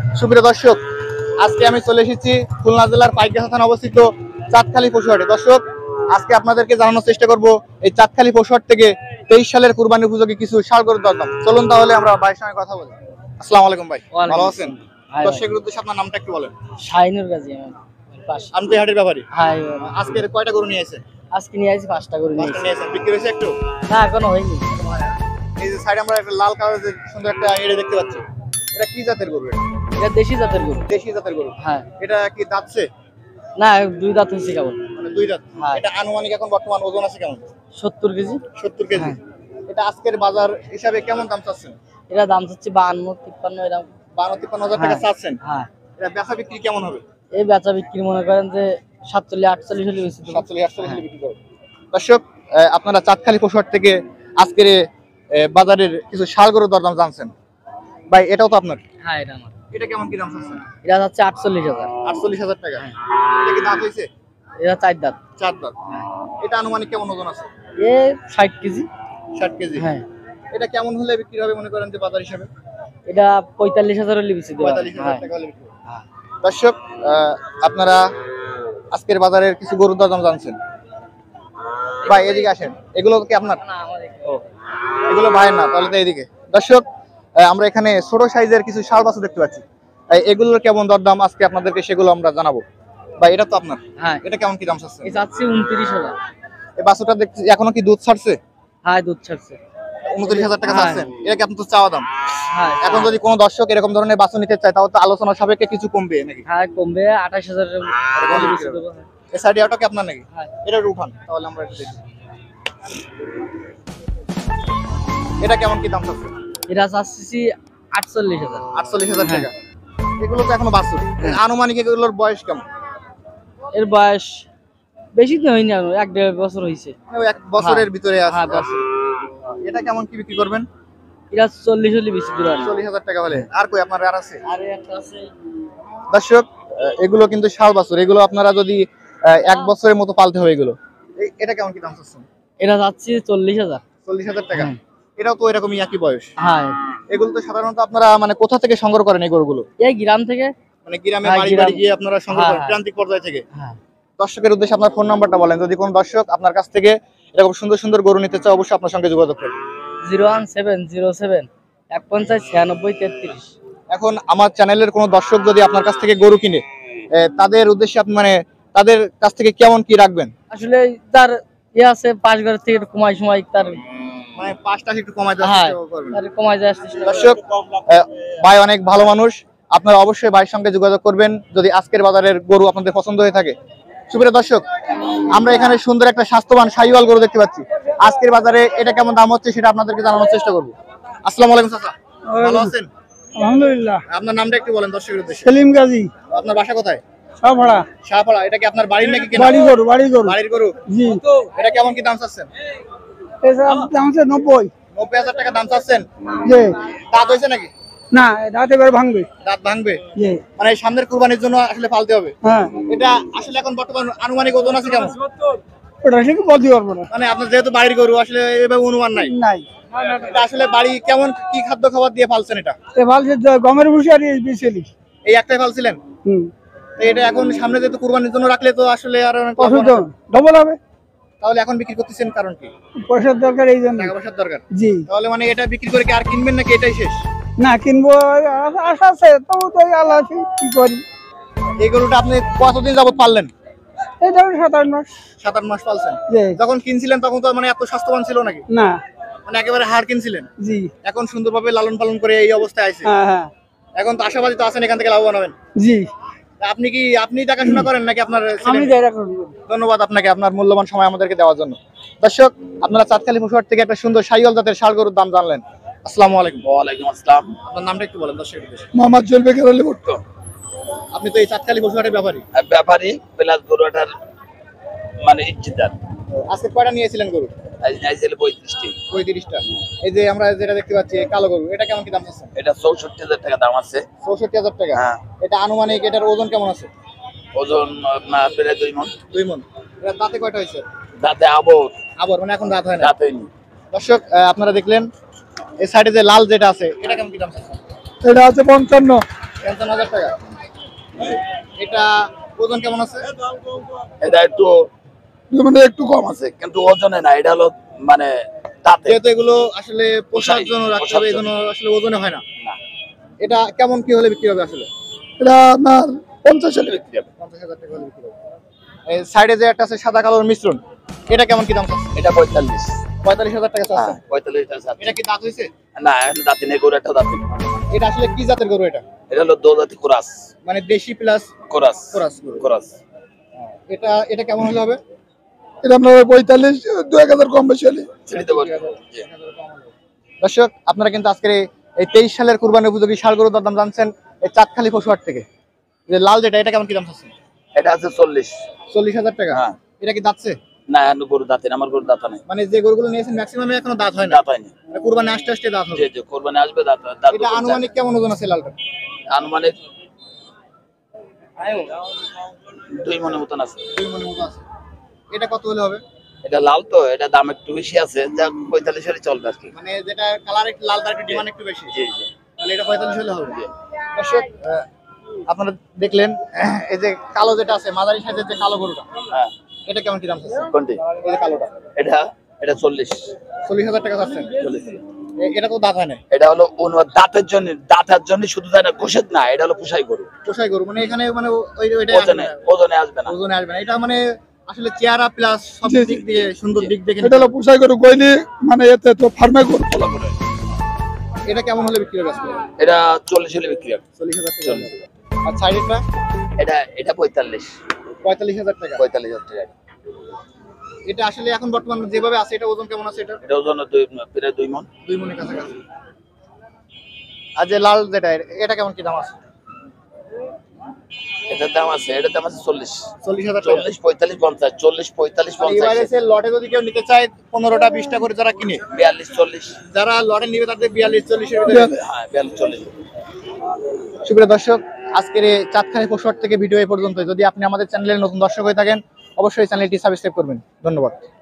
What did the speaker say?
সুপ্রিয় দর্শক, আজকে আমি চলে এসেছি খুলনা জেলার পাইকগাছা থানা অবস্থিত চাঁদখালী পশুহাটে। দর্শক, আজকে আপনাদেরকে জানানোর চেষ্টা করব এই চাঁদখালী পশুহাট থেকে 23 সালের কুরবানি উপযোগী কিছু ষাঁড় গরুর দরদাম। চলুন তাহলে আমরা ভাইয়ের সঙ্গে কথা বলি। আসসালামু আলাইকুম ভাই, ভালো আছেন? দর্শকের উদ্দেশ্যে আপনার নামটা একটু বলেন। শাহিনুর গাজী। আমি তো হাটের ব্যাপারী। হ্যাঁ, আজকের কয়টা গরু নিয়ে আসেন? আজকে নিয়ে আসি 5টা গরু নিয়ে আসি। বিক্রি হয়েছে একটু? না, এখনো হয়নি। এই যে সাইডে আমরা একটা লাল কালারের সুন্দর একটা এড়ে দেখতে পাচ্ছি, এটা কি জাতের গরু? এটা দেশি জাতের গরু। দেশি জাতের গরু? হ্যাঁ। এটা কি দাঁতছে? না, 2 দাঁত হয়েছে কেবল। মানে 2 দাঁত। হ্যাঁ। এটা আনুমানিক এখন বর্তমান ওজন আছে কেমন? 70 কেজি। 70 কেজি। এটা আজকের বাজার হিসাবে কেমন দাম চাচ্ছেন? এটা দাম চাচ্ছি 52, 53 এরকম। 52-53 হাজার টাকা চাচ্ছেন? হ্যাঁ। এটা বেচা বিক্রি কেমন হবে? এই বেচা বিক্রি মনে করেন যে 47-48 হলে বেশি। 47-48 হলে বিক্রি করবে। দর্শক, আপনারা চাঁদখালী পশুহাট থেকে আজকের বাজারের কিছু ষাঁড় গরুর দরদাম জানছেন। ভাই, এটাও তো আপনার? হ্যাঁ, এটা আমার। এটা কেমন কি দাম চাচ্ছেন? এটা যাচ্ছে 48,000। 48,000 টাকা। এটা কি দাঁত হয়েছে? এটা 4 দাঁত। 4 দাঁত। এটা আনুমানিক কেমন ওজন আছে? এ 60 কেজি। 60 কেজি। হ্যাঁ। এটা কেমন হলে বিক্রি হবে মনে করেন যে বাজার হিসাবে? এটা 45,000 হলে বেশি দেব। 45,000 টাকা হলে বিক্রি হবে। দর্শক, আপনারা আজকের বাজারের কিছু গরুর দাম জানছেন। ভাই, এদিকে আসেন। এগুলো কি আপনার? না, আমার। ও, এগুলো ভাইয়ের না, তাহলে তো এদিকে। দর্শক, আমরা এখানে ছোট সাইজের কিছু ষাঁড় বাছুর দেখতে পাচ্ছি। এগুলোর কেমন দরদাম আজকে আপনাদেরকে সেগুলো আমরা জানাবো। ভাই, এটা তো আপনার? হ্যাঁ। এটা কেমন কি দাম চাচ্ছেন? এই যাচ্ছে 29,000। এই বাছুরটা দেখছি এখনো কি দুধ ছাড়ছে? হ্যাঁ, দুধ ছাড়ছে। 29,000 টাকা চাচ্ছেন? এটা কি আপনার চাওয়া দাম? হ্যাঁ। এখন যদি কোনো দর্শক এরকম ধরনের বাছুর নিতে চায় তাহলে তো আলোচনা সাপেক্ষে কিছু কমবে নাকি? হ্যাঁ, কমবে। 28,000 এর বেশি দেব। এই সাইডে ওটা কি আপনার নাকি? হ্যাঁ। এটা উঠান তাহলে আমরা এটা দেখি। এটা কেমন কি দাম চাচ্ছেন? এটা চাচ্ছি 48,000। 48,000 টাকা। এগুলো তো এখনো বাছুর। আনুমানিক এগুলোর বয়স কেমন? এর বয়স বেশি দিন হয়নি, আর 1-1.5 বছর হয়েছে। এক বছরের ভিতরে আছে। হ্যাঁ, বছর। এটা কেমন কি বিক্রি করবেন? এটা 40 হলে বেশি দূর আর 40,000 টাকা হলে। আর কই আপনার আর আছে? আরে একটা আছে। দর্শক, এগুলো কিন্তু ষাঁড় বাছুর। এগুলো আপনারা যদি 1 বছরের মতো পালতে হবে এগুলো। এটা কেমন কি দাম চাচ্ছেন? এটা যাচ্ছে 40,000। 40,000 টাকা। এটাও তো এরকমই একই বয়স। হ্যাঁ। এগুলো তো সাধারণত আপনারা মানে কোথা থেকে সংগ্রহ করেন এই গরুগুলো? এই গ্রাম থেকে। মানে গ্রামে হ্যাঁ, বাড়ি বাড়ি গিয়ে আপনারা সংগ্রহ করেন প্রান্তিক পর্যায় থেকে? হ্যাঁ। দর্শকের উদ্দেশ্যে আপনার ফোন নাম্বারটা বলেন, যদি কোনো দর্শক আপনার কাছ থেকে এরকম সুন্দর সুন্দর গরু নিতে চায় অবশ্যই আপনার সঙ্গে যোগাযোগ করবে। 01707 150 96 33। এখন আমার চ্যানেলের কোনো দর্শক যদি আপনার কাছ থেকে গরু কিনে, তাদের উদ্দেশ্যে আপনি মানে তাদের কাছ থেকে কেমন কি রাখবেন? আসলে তার আছে পাঁচ ঘর থেকে একটু কমাই সময় তার মানে 5টা একটু কমাই দেওয়ার চেষ্টা করবেন। তার কমাই যায় চেষ্টা। দর্শক, ভাই অনেক ভালো মানুষ, আপনারা অবশ্যই ভাইয়ের সঙ্গে যোগাযোগ করবেন যদি আজকের বাজারের গরু আপনাদের পছন্দ হয়ে থাকে। সুপ্রিয় দর্শক, আমরা এখানে সুন্দর একটা স্বাস্থ্যবান শাহিওয়াল গরু দেখতে পাচ্ছি। আজকের বাজারে এটা কেমন দাম হচ্ছে সেটা আপনাদেরকে জানানোর চেষ্টা করব। আসসালামু আলাইকুম চাচা, ভালো আছেন? আলহামদুলিল্লাহ। আপনার নামটা একটু বলেন দর্শকের উদ্দেশ্যে। সেলিম গাজী। আপনার বাসা কোথায়? শাহপাড়া। শাহপাড়া। এটা কি আপনার বাড়ির নাকি কেনা? বাড়ি গরু। বাড়ির গরু। জি। এটা কেমন কি দাম চাচ্ছেন? এর দাম হচ্ছে 90। 90,000 টাকা দাম চাচ্ছেন? জি। দাঁত হয়েছে নাকি? না, দাঁত এবার ভাঙবে। দাঁত ভাঙবে? জি। মানে সামনের কুরবানির জন্য আসলে পালতে হবে। হ্যাঁ। এটা আসলে এখন বর্তমান আনুমানিক ওজন আছে কেমন? ওটা ঠিক বলতে পারবো না। মানে আপনার যেহেতু বাড়ির গরু আসলে এভাবে অনুমান নাই। নাই। এটা আসলে বাড়ি কেমন কি খাদ্য খাবার দিয়ে পালছেন এটা? এ ভালছে গমের ভুসি আর বিচেলি। এই একটাই পালছিলেন? তো এটা এখন সামনে যেহেতু কুরবানির জন্য রাখলে তো আসলে আর অনেক ডবল হবে। তাহলে এখন বিক্রি করতেছেন কারণ কি? পয়সার দরকার, এই জন্য। টাকা পয়সার দরকার। জি। তাহলে মানে এটা বিক্রি করে কি আর কিনবেন নাকি এটাই শেষ? না, কিনবো আশা আছে, তবু তো আল্লাহ কি করি। এই গরুটা আপনি কতদিন যাবত পাললেন? এই ধরুন 7-8 মাস। 7-8 মাস পালছেন? জি। যখন কিনছিলেন তখন তো মানে এত স্বাস্থ্যবান ছিল নাকি? না। মানে একেবারে হাড় কিনছিলেন? জি। এখন সুন্দরভাবে লালন পালন করে এই অবস্থায় আছে। হ্যাঁ, হ্যাঁ। এখন তো আশাবাদী তো আছেন এখান থেকে লাভবান হবেন? জি। আপনি দেখাশোনা করেন নাকি আপনার ছেলে? আমি দেখা করব। ধন্যবাদ আপনাকে আপনার মূল্যবান সময় আমাদেরকে দেওয়ার জন্য। দর্শক, আপনারা চাঁদখালী পশুহাট থেকে একটা সুন্দর শাহিওয়াল জাতের ষাঁড় গরুর দাম জানলেন। আসসালামু আলাইকুম। ওয়ালাইকুম আসসালাম। আপনার নামটা একটু বলেন দর্শকের উদ্দেশ্যে। মোহাম্মদ জুলফিকার আলী ভুট্টো। আপনি তো এই চাঁদখালী পশুহাটের ব্যাপারী? ব্যাপারী প্লাস গরুটার মানে ইজ্জতদার। আজকে কয়টা নিয়েছিলেন গরু? আজ নাইছিল 35টি। 35টা। এই যে আমরা যেটা দেখতে পাচ্ছি কালো গরু, এটা কেমন কি দাম আছে? এটা 64,000 টাকা দাম আছে। 64,000 টাকা। হ্যাঁ। এটা আনুমানিক এটার ওজন কেমন আছে? ওজন আপনার প্রায় 2 মণ। 2 মণ। এটা দাঁতে কয়টা হয়েছে? দাঁতে আবার মানে এখন দাঁত হয় না? দাঁত হয়নি। দর্শক, আপনারা দেখলেন এই সাইডে যে লাল যেটা আছে এটা কেমন কি দাম আছে? এটা আছে 55। 55,000 টাকা। এটা ওজন কেমন আছে? এটা একটু মানে একটু কম আছে, কিন্তু ওজনে না, এটা হলো মানে দাঁতে। যেহেতু এগুলো আসলে পোষার জন্য রাখতে পোষার হবে, এই জন্য আসলে ওজনে হয় না। এটা কেমন কি হলে বিক্রি হবে আসলে? এটা আপনার 50 সালে বিক্রি হবে। 50,000 টাকা হলে বিক্রি হবে। এই সাইডে যে একটা আছে সাদা কালোর মিশ্রণ, এটা কেমন কি দাম চাচ্ছে? এটা 45। 45,000 টাকা চাচ্ছে। 45 টাকা। এটা কি দাঁত হয়েছে? না, এখন দাঁতে নেই, গরু একটা দাঁতে। এটা আসলে কি জাতের গরু এটা? এটা হলো দৌলতি কোরাস। মানে দেশি প্লাস কোরাস। কোরাস গরু। কোরাস। এটা এটা কেমন হলে হবে? এটা আপনার 45, 2000 কম বেশি হলে ছেড়ে দেবো। জি। দর্শক, আপনারা কিন্তু আজকের এই 23 সালের কুরবানি উপযোগী ষাঁড় গরুর দাম জানছেন এই চাঁদখালি পশুহাট থেকে। যে লাল যেটা, এটা কেমন কি দাম চাচ্ছেন? এটা আছে 40। 40,000 টাকা। হ্যাঁ। এটা কি দাঁতছে? না, এখন গরু দাঁতে না, আমার গরু দাঁতা নাই। মানে যে গরুগুলো নিয়েছেন ম্যাক্সিমামে এখনো দাঁত হয় না। দাঁত হয়নি। মানে কুরবানি আসতে আসতে দাঁত হবে। জি জি, কোরবানি আসবে দাঁত। দাঁত এটা আনুমানিক কেমন ওজন আছে লালটা? আনুমানিক 2 মনের মতন আছে। 2 মনের মতো আছে। এটা কত হলে হবে? এটা লাল তো, এটা দাম একটু বেশি আছে, যা 45 হলে চলবে আর কি। মানে যেটা কালার একটু লাল, তার একটু ডিমান্ড একটু বেশি। জি জি। তাহলে এটা 45 হলে হবে। দর্শক, আপনারা দেখলেন এই যে কালো যেটা আছে মাঝারি সাইজের যে কালো গরুটা, হ্যাঁ। এটা কেমন কি দাম চাচ্ছেন? কোনটি? এই যে কালোটা এটা 40। 40,000 টাকা চাচ্ছেন। এটা তো দাঁত হয় না। এটা হলো দাঁতের জন্য শুধু তাই না, গোশেত না, এটা হলো পুষাই গরু। পোষাই গরু, মানে এখানে মানে ওইটা ওজনে আসবে না। ওজনে আসবে না। এটা মানে আসলে চেহারা প্লাস সব দিক দিয়ে সুন্দর দিক দেখে এটা হলো পুষাই গরু কইলি, মানে এতে তো ফার্মে গরু। এটা কেমন হলে বিক্রি হবে আজকে? এটা 40 হলে বিক্রি হবে। 40,000 টাকা। আর সাইডেরটা? এটা 45। 45,000 টাকা। 45,000 টাকা। এটা আসলে এখন বর্তমান যেভাবে আছে, এটা ওজন কেমন আছে? এটা এটা ওজন প্রায় 2 মণ। 2 মণের কাছাকাছি। আর যে লাল যেটা, এটা কেমন কি দাম আছে? এটার দাম আছে 40। 40,000 টাকা। 40, 45, 50। 40, 45, আর এবারে 50। এসে লটে যদি কেউ নিতে চায় 15টা 20টা করে যারা কিনে, 42, 40। যারা লটে নিবে তাদের 42-40 এর ভিতরে। হ্যাঁ, 42, 40। সুপ্রিয় দর্শক, আজকের এই চাঁদখালি পশুহাট থেকে ভিডিও এই পর্যন্ত। যদি আপনি আমাদের চ্যানেলের নতুন দর্শক হয়ে থাকেন, অবশ্যই চ্যানেলটি সাবস্ক্রাইব করবেন। ধন্যবাদ।